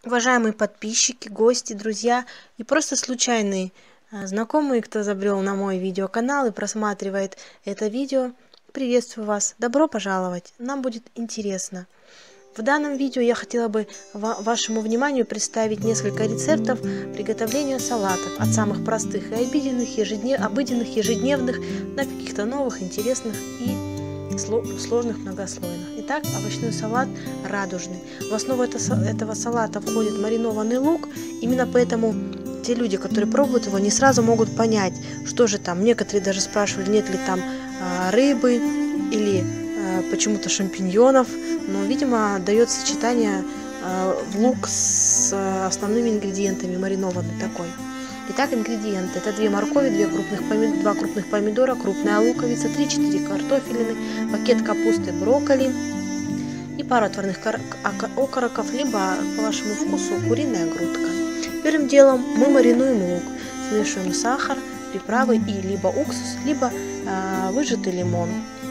Уважаемые подписчики, гости, друзья и просто случайные знакомые, кто забрел на мой видеоканал и просматривает это видео, приветствую вас, добро пожаловать, нам будет интересно. В данном видео я хотела бы вашему вниманию представить несколько рецептов приготовления салатов, от самых простых и обыденных, ежедневных, до каких-то новых, интересных и сложных, многослойных. Итак, овощной салат радужный. В основу этого салата входит маринованный лук. Именно поэтому те люди, которые пробуют его, не сразу могут понять, что же там. Некоторые даже спрашивали, нет ли там рыбы или почему-то шампиньонов. Но, видимо, дает сочетание лук с основными ингредиентами, маринованный такой. Итак, ингредиенты. Это 2 моркови, 2 крупных помидора, крупная луковица, 3-4 картофелины, пакет капусты, брокколи и пару отварных окороков, либо по вашему вкусу куриная грудка. Первым делом мы маринуем лук, смешиваем сахар, приправы и либо уксус, либо выжатый лимон.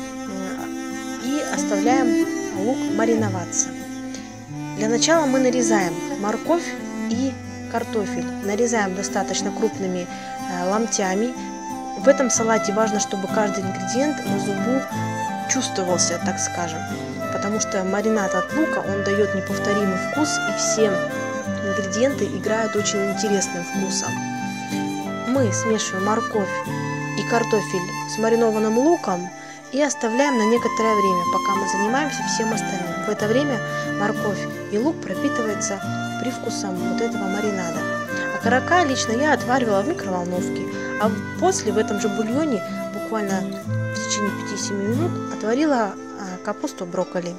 И оставляем лук мариноваться. Для начала мы нарезаем морковь и картофель. Нарезаем достаточно крупными ломтями. В этом салате важно, чтобы каждый ингредиент на зубу чувствовался, так скажем. Потому что маринад от лука, он дает неповторимый вкус, и все ингредиенты играют очень интересным вкусом. Мы смешиваем морковь и картофель с маринованным луком и оставляем на некоторое время, пока мы занимаемся всем остальным. В это время морковь и лук пропитываются привкусом вот этого маринада. Окорока лично я отваривала в микроволновке, а после в этом же бульоне буквально в течение 5-7 минут отварила капусту, брокколи.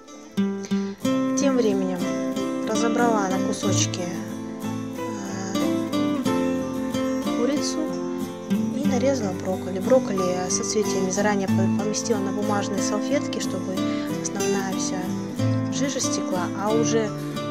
Тем временем разобрала на кусочки курицу и нарезала брокколи. Брокколи соцветиями заранее поместила на бумажные салфетки, чтобы основная вся жижа стекла, а уже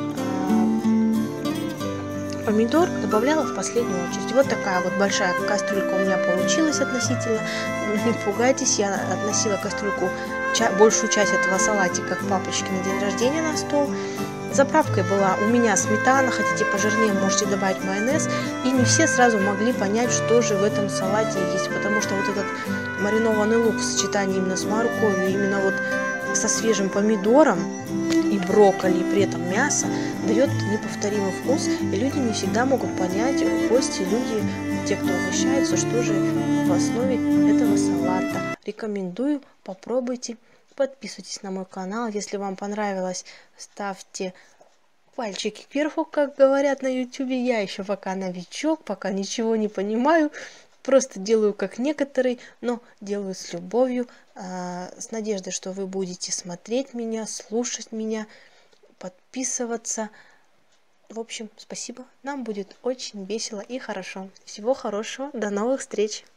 помидор добавляла в последнюю очередь. Вот такая вот большая кастрюлька у меня получилась относительно. Не пугайтесь, я относила кастрюльку, большую часть этого салатика к папочке на день рождения на стол. Заправкой была у меня сметана, хотите пожирнее, можете добавить майонез. И не все сразу могли понять, что же в этом салате есть, потому что вот этот маринованный лук в сочетании именно с морковью, именно вот со свежим помидором и брокколи, при этом мясо, дает неповторимый вкус, и люди не всегда могут понять, гости, люди, те, кто угощаются, что же в основе этого салата. Рекомендую, попробуйте, подписывайтесь на мой канал, если вам понравилось, ставьте пальчики кверху, как говорят на YouTube. Я еще пока новичок, пока ничего не понимаю, просто делаю как некоторые, но делаю с любовью, с надеждой, что вы будете смотреть меня, слушать меня, подписываться. В общем, спасибо. Нам будет очень весело и хорошо. Всего хорошего. До новых встреч.